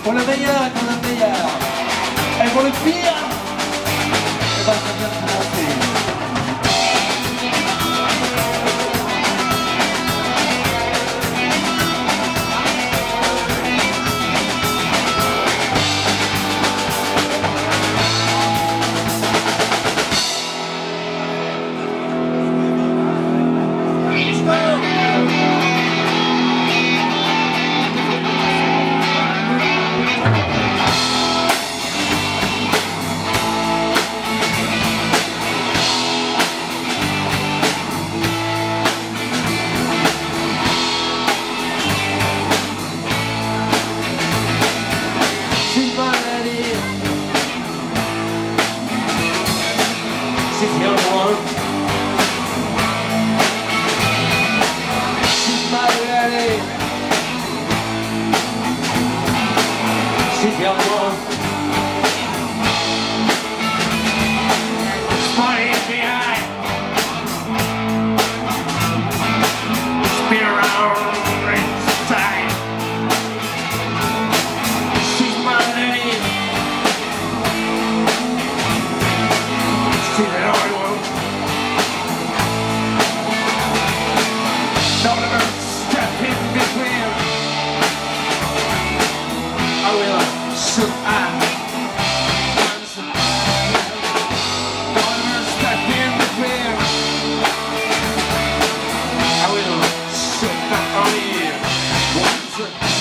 Pour le meilleur et pour le meilleur. Et pour le pire, et ben ça vient de commencer. She's the only one. She's my lady. She's the only one. Smart in the eye. Spin around inside. She's my lady. She's the only one. Don't ever step in between. I will shoot at. Don't ever step in between. I will shoot not only once.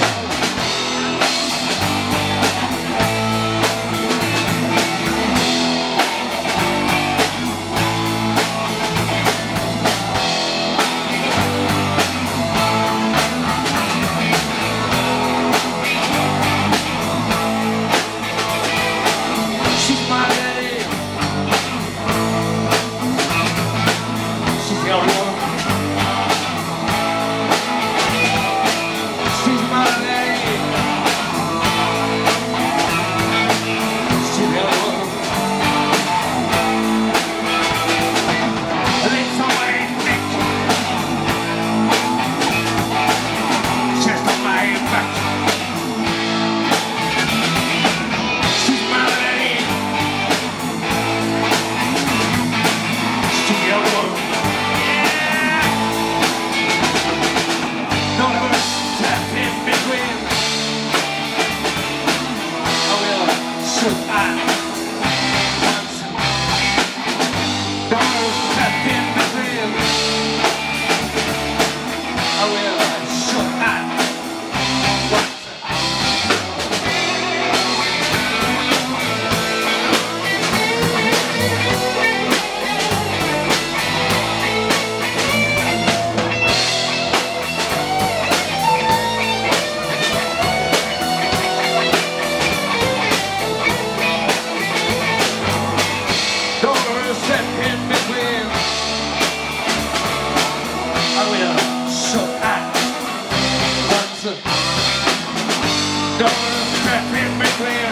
Don't step in between.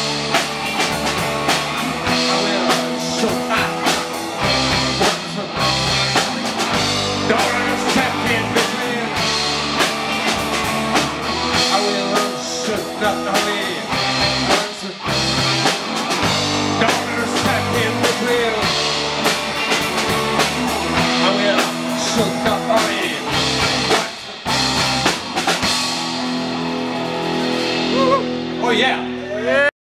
I will shoot at once. Don't step in between. I will shoot not only once. Don't step in between. I will shoot not only. Oh yeah!